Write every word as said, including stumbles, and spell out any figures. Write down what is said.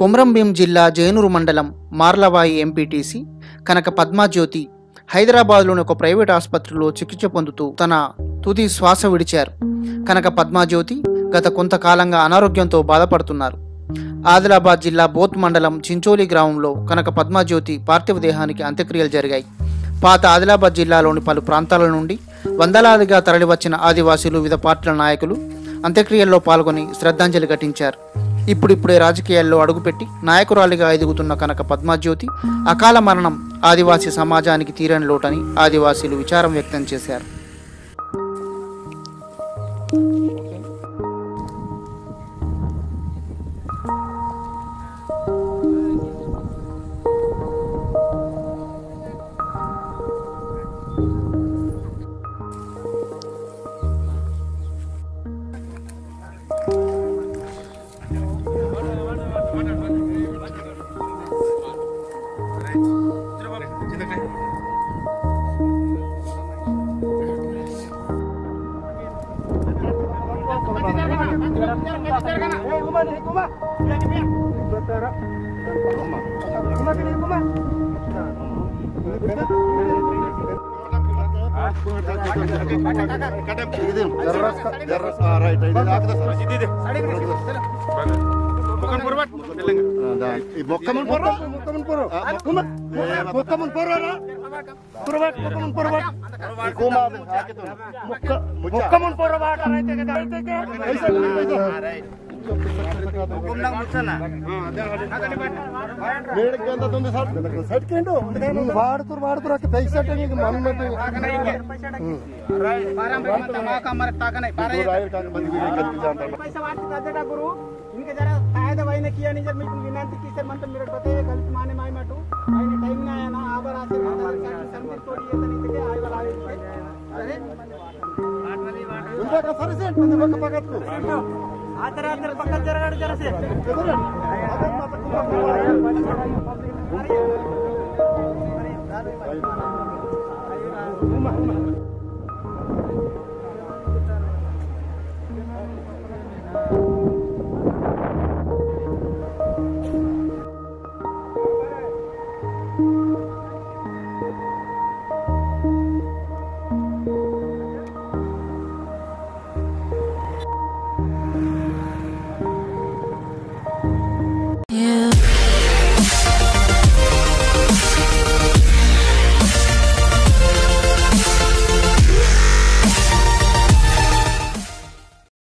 కొమరంభీం జిల్లా జైనూరు మండలం మార్లవాయి ఎంపీటీసీ కనక పద్మాజ్యోతి హైదరాబాద్లోని ఒక ప్రైవేట్ ఆసుపత్రిలో చికిత్స పొందుతూ తన తుది శ్వాస విడిచారు. కనక పద్మాజ్యోతి గత కొంతకాలంగా అనారోగ్యంతో బాధపడుతున్నారు. ఆదిలాబాద్ జిల్లా బోత్ మండలం చించోలి గ్రామంలో కనక పద్మాజ్యోతి పార్థివ దేహానికి అంత్యక్రియలు జరిగాయి. పాత ఆదిలాబాద్ జిల్లాలోని పలు ప్రాంతాల నుండి వందలాదిగా తరలివచ్చిన ఆదివాసీలు, వివిధ పార్టీల నాయకులు అంత్యక్రియల్లో పాల్గొని శ్రద్ధాంజలి ఘటించారు. ఇప్పుడిప్పుడే రాజకీయాల్లో అడుగుపెట్టి నాయకురాలిగా ఎదుగుతున్న కనక పద్మాజ్యోతి అకాల మరణం ఆదివాసీ సమాజానికి తీరని లోటని ఆదివాసీలు విచారం వ్యక్తం చేశారు. వాడుతురు వాడుతురు పైసా गुरु इनके जरा फायदा वही ने किया नहीं जब मैं विनंती की सर मन तो मेरे पते गलत माने माई माटू मैंने टाइम ना आया ना आबर आसे संदेश तोड़ी ये नहीं थे आए वाला आए अरे उनका का सर से पकड़ पकड़ को आतर आतर पकड़ जरा जरा से